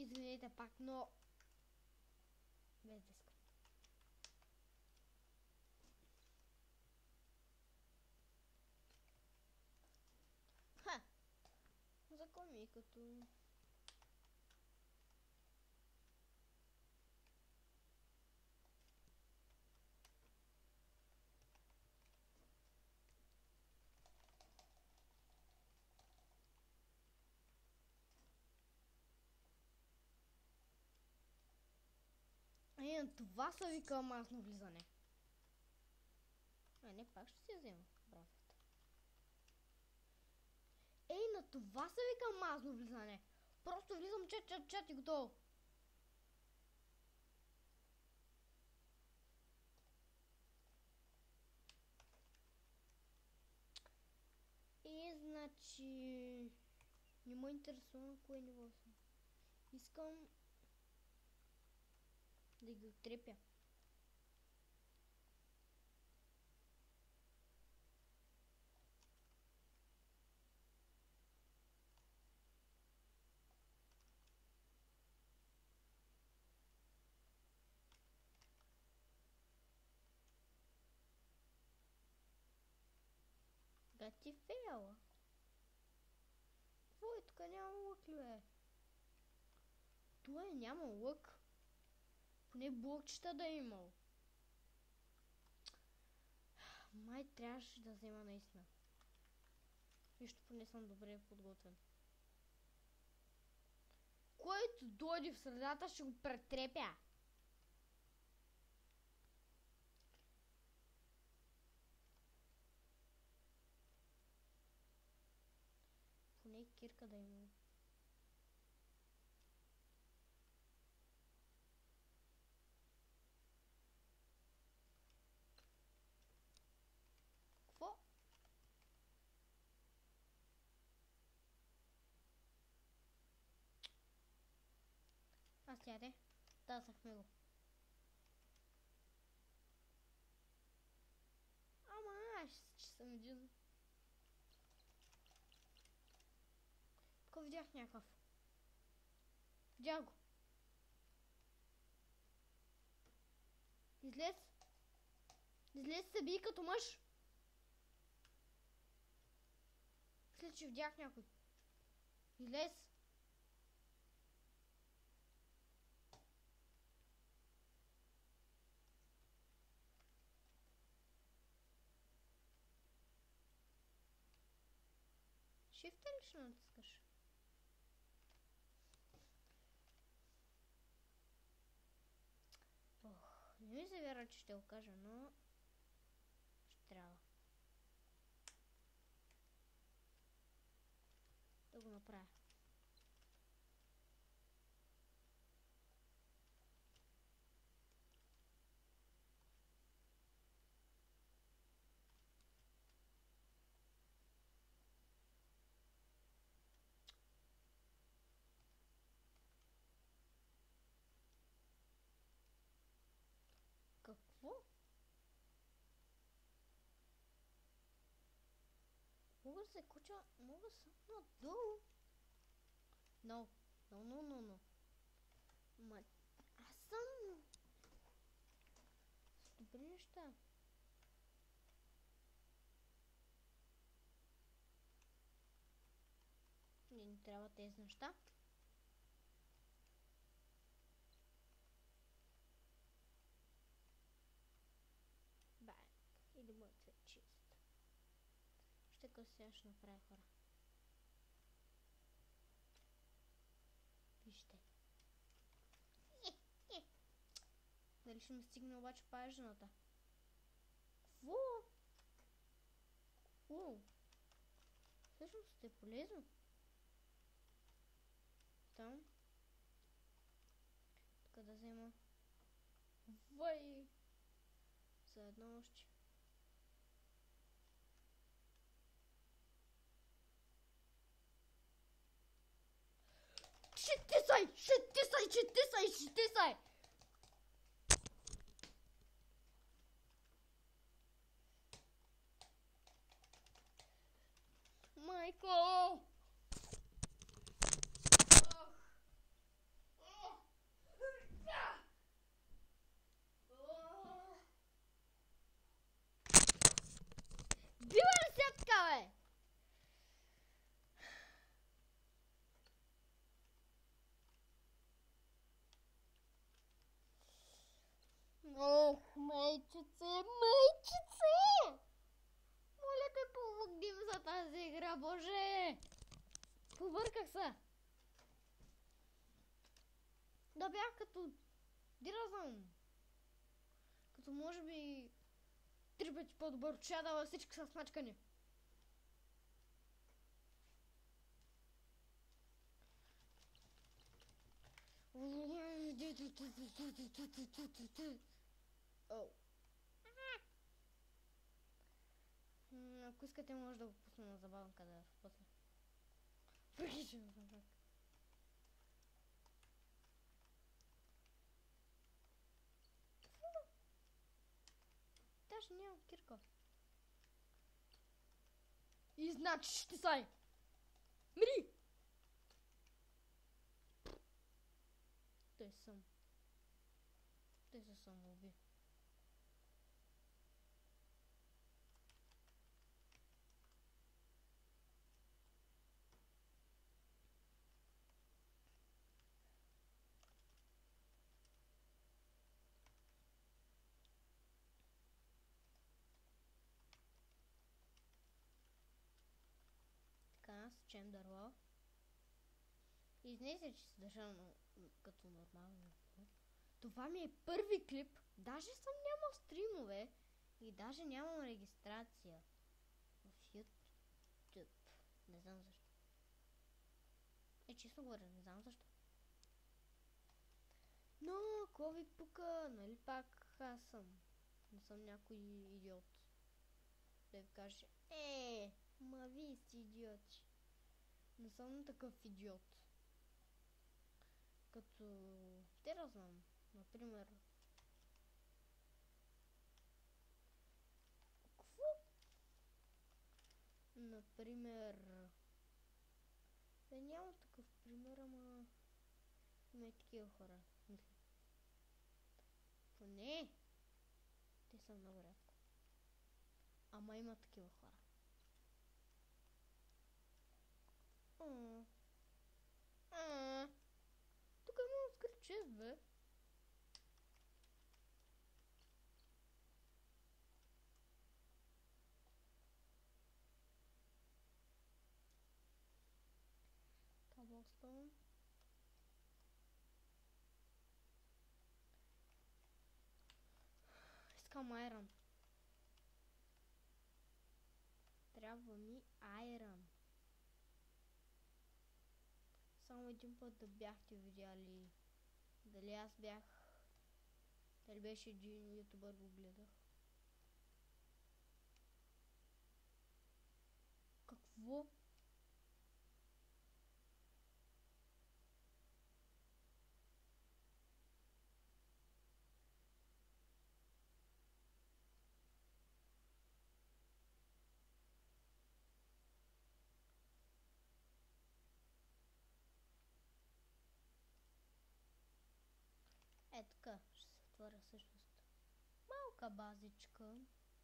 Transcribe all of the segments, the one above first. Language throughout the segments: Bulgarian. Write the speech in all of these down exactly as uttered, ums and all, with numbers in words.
извинете пак, но... Без да искам. Ха! За кой ми е като... Е, на това са вика масно влизане. А, не, пак ще си я взема. Бравята. Ей, на това се вика мазно влизане. Просто влизам чат, чат, чат и готово. И значи... Не ме интересува кое ниво съм. Искам да ги отрепя. Да ти фейла. Какво е тук? Няма лък ли бе? Това е няма лък. Поне блокчета да е имал. Май трябваше да взема наистина. Нищо, поне съм добре подготвен. Който дойде в средата ще го претрепя. Поне кирка да има. Какво? Аз тяде. Тазахме го. Ама аз че съм един. Тук видях някакъв. Видях го. Излез. Излез се бий като мъж. След че видях някой. Излез. Shift ли ще натискаш? Ох, не ми се вярва, че ще го кажа, но ще трябва да го направя. Какво? Мога да се куча, мога съм надолу. No, no, no, no, no. Ма, аз съм с добри неща. Не ни трябва тези неща. Бак. Или моят е чист. Ще къся, ще направя хора. Вижте. Дали ще ми стигне обаче пажената? Кво? Уу. Всъщност е полезно. Там. Тук да взема. Вай! За едно още. Шитисай! Шитисай! Шитисай! Шитисай! Майко! Ах, майчице, майчице! Моля те, помогни ми за тази игра, боже! Побърках се! Да бях като... Дирозъм! Като може би... Три пъти по-добър. Ще дава всички са смачкани. Оу. Ако искате, може да го пусна на забавка да после. Прикичам съм пак. Даже нямам кирка. И значи ще сай. Мри! Той съм. Той се самоуби. Така, сечем дърво. Изнесе, че се държа на, като нормално. Това ми е първи клип. Даже съм нямал стримове. И даже нямам регистрация. В YouTube. Не знам защо. Е, честно говоря, не знам защо. Но, какво ви пука? Нали пак аз съм? Не съм някой идиот. Да ви каже, е, ма вие си идиоти. Не съм такъв идиот. Като... Те да знам. Например... Какво? Например... Бе, няма такъв пример, ама... Има и такива хора, мисля. Поне... Те са много рядко. Ама има такива хора. А, а, тук имам скрит чест, бе. Cobblestone. Искам айрон. Трябва ми айрон. Само един път да бяхте видяли дали аз бях, дали беше един ютубър го гледах. Какво? Е, така, ще се отворя всъщност малка базичка.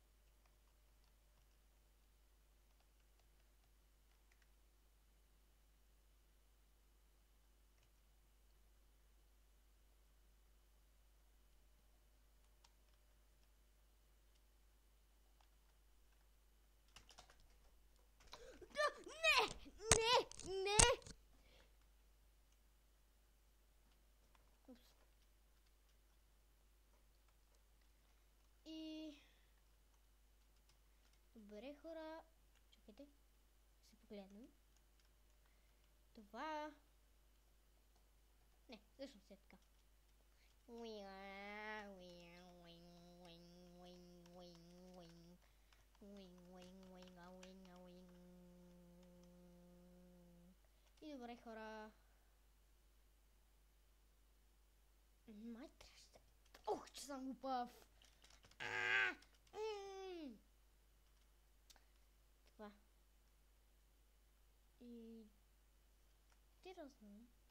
Не! Не! Не! Упс. И... Добре, хора. Чакайте. Се погледнем. Това... Не, всъщност е така. И добре, хора. Май трябваше. Ох, че съм глупав. Това. И... Ти да знам.